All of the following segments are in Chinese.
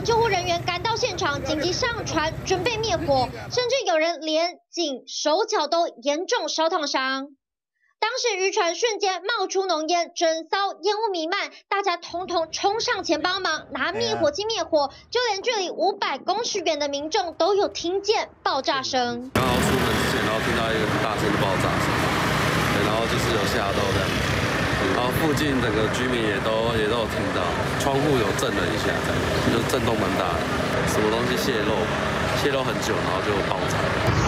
场救护人员赶到现场，紧急上船准备灭火，甚至有人连颈、手脚都严重烧烫伤。当时渔船瞬间冒出浓烟，整艘烟雾弥漫，大家统统冲上前帮忙拿灭火器灭火，就连距离500公尺远的民众都有听见爆炸声。 刚好出门之前，然后听到一个很大声的爆炸声，对，然后就是有吓到这样，然后附近整个居民也都有听到，窗户有震了一下，这样就震动蛮大的，什么东西泄漏很久，然后就爆炸。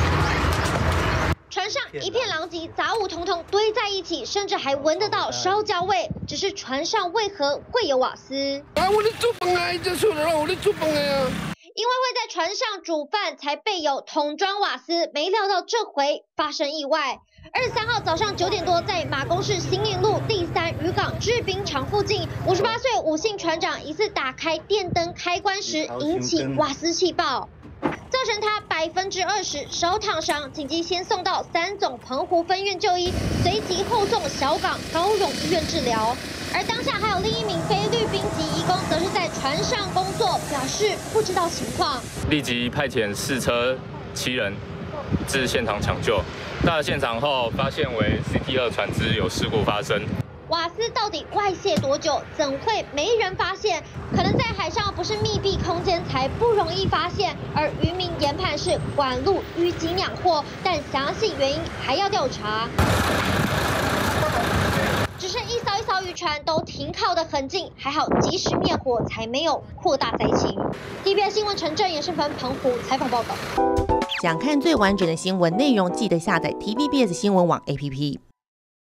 船上一片狼藉，杂物统统堆在一起，甚至还闻得到烧焦味。只是船上为何会有瓦斯？ 我咧煮饭啊，这出来我咧煮饭的啊。 因为会在船上煮饭，才备有桶装瓦斯。没料到这回发生意外。23号早上9点多，在马公市新营路第3渔港制冰厂附近，58岁吴姓船长疑似打开电灯开关时引起瓦斯气爆。造成他20%烧烫伤，紧急先送到3总澎湖分院就医，随即后送小港高荣医院治疗。而当下还有另一名菲律宾籍移工，则是在船上工作，表示不知道情况， 立即派遣4车7人至现场抢救。到了现场后，发现为 CT2 船只有事故发生。 瓦斯到底外泄多久？怎会没人发现？可能在海上不是密闭空间才不容易发现，而渔民研判是管路淤积酿祸，但详细原因还要调查。只剩一艘一艘渔船都停靠得很近，还好及时灭火，才没有扩大灾情。TVBS 新闻陈正延伸澎湖采访报道。 想看最完整的新闻内容，记得下载 TVBS 新闻网 APP。